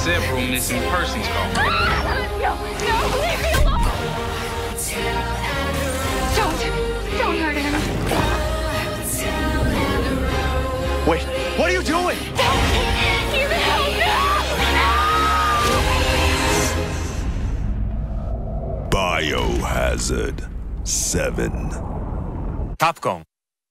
several missing persons calls. No, leave me alone! Don't hurt him. Wait, what are you doing? Even help! No! Biohazard 7. Capcom.